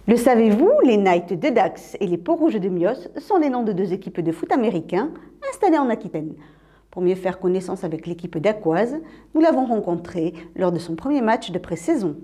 Le savez-vous, les Knights de Dax et les Peaux-Rouges de Mios sont les noms de deux équipes de foot américains installées en Aquitaine. Pour mieux faire connaissance avec l'équipe d'Aquoise, nous l'avons rencontrée lors de son premier match de pré-saison.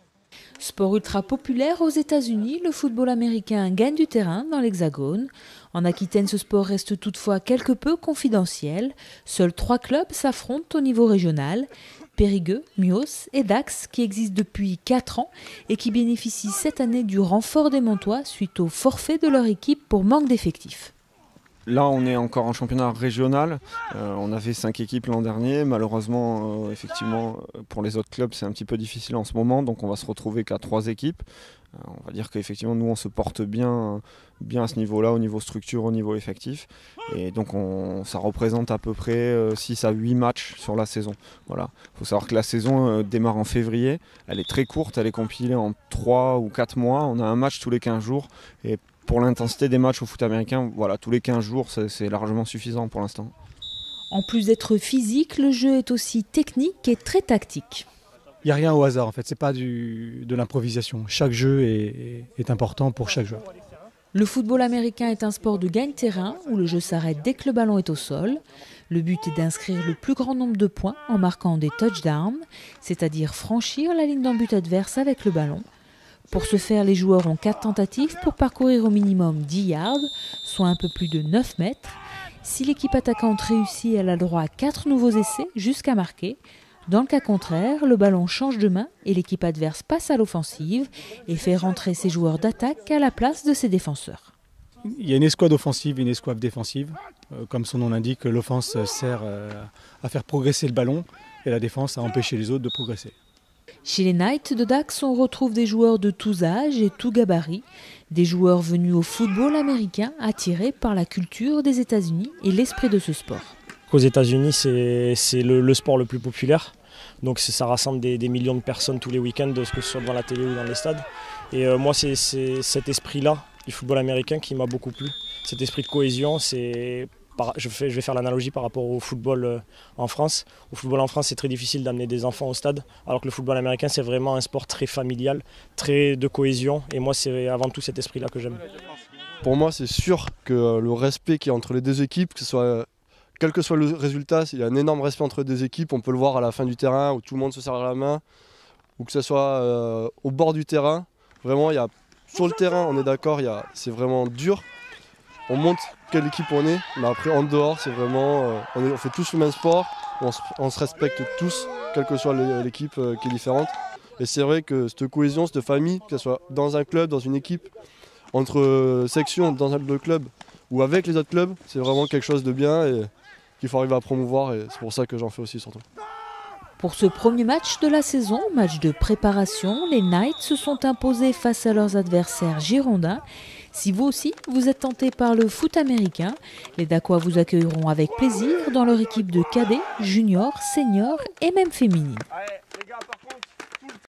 Sport ultra populaire aux États-Unis, le football américain gagne du terrain dans l'Hexagone. En Aquitaine, ce sport reste toutefois quelque peu confidentiel. Seuls 3 clubs s'affrontent au niveau régional. Périgueux, Mios et Dax, qui existent depuis 4 ans et qui bénéficient cette année du renfort des Montois suite au forfait de leur équipe pour manque d'effectifs. Là, on est encore en championnat régional. On avait 5 équipes l'an dernier. Malheureusement, effectivement, pour les autres clubs, c'est un petit peu difficile en ce moment. Donc, on va se retrouver qu'à 3 équipes. On va dire qu'effectivement, nous, on se porte bien à ce niveau-là, au niveau structure, au niveau effectif. Et donc, ça représente à peu près 6 à 8 matchs sur la saison. Voilà. Il faut savoir que la saison démarre en février. Elle est très courte, elle est compilée en 3 ou 4 mois. On a un match tous les 15 jours. Et pour l'intensité des matchs au foot américain, voilà, tous les 15 jours, c'est largement suffisant pour l'instant. En plus d'être physique, le jeu est aussi technique et très tactique. Il n'y a rien au hasard, en fait, c'est pas de l'improvisation. Chaque jeu est important pour chaque joueur. Le football américain est un sport de gagne-terrain où le jeu s'arrête dès que le ballon est au sol. Le but est d'inscrire le plus grand nombre de points en marquant des touchdowns, c'est-à-dire franchir la ligne d'un but adverse avec le ballon. Pour ce faire, les joueurs ont 4 tentatives pour parcourir au minimum 10 yards, soit un peu plus de 9 mètres. Si l'équipe attaquante réussit, elle a le droit à 4 nouveaux essais jusqu'à marquer. Dans le cas contraire, le ballon change de main et l'équipe adverse passe à l'offensive et fait rentrer ses joueurs d'attaque à la place de ses défenseurs. Il y a une escouade offensive et une escouade défensive. Comme son nom l'indique, l'offense sert à faire progresser le ballon et la défense à empêcher les autres de progresser. Chez les Knights de Dax, on retrouve des joueurs de tous âges et tous gabarits, des joueurs venus au football américain attirés par la culture des États-Unis et l'esprit de ce sport. Aux États-Unis, c'est le sport le plus populaire, donc ça rassemble des millions de personnes tous les week-ends, que ce soit devant la télé ou dans les stades. Et moi, c'est cet esprit-là du football américain qui m'a beaucoup plu, cet esprit de cohésion. Je vais faire l'analogie par rapport au football en France. Au football en France, c'est très difficile d'amener des enfants au stade, alors que le football américain, c'est vraiment un sport très familial, très de cohésion. Et moi, c'est avant tout cet esprit-là que j'aime. Pour moi, c'est sûr que le respect qui est entre les deux équipes, quel que soit le résultat, il y a un énorme respect entre les deux équipes. On peut le voir à la fin du terrain où tout le monde se serre la main, ou que ce soit au bord du terrain. Vraiment, sur le terrain, on est d'accord, c'est vraiment dur. On montre quelle équipe on est, mais après en dehors, c'est vraiment, on fait tous le même sport, on se respecte tous, quelle que soit l'équipe qui est différente. Et c'est vrai que cette cohésion, cette famille, que ce soit dans un club, dans une équipe, entre sections, dans un club ou avec les autres clubs, c'est vraiment quelque chose de bien et qu'il faut arriver à promouvoir, et c'est pour ça que j'en fais aussi surtout. Pour ce premier match de la saison, match de préparation, les Knights se sont imposés face à leurs adversaires girondins. Si vous aussi, vous êtes tenté par le foot américain, les Dacois vous accueilleront avec plaisir dans leur équipe de cadets, juniors, seniors et même féminines.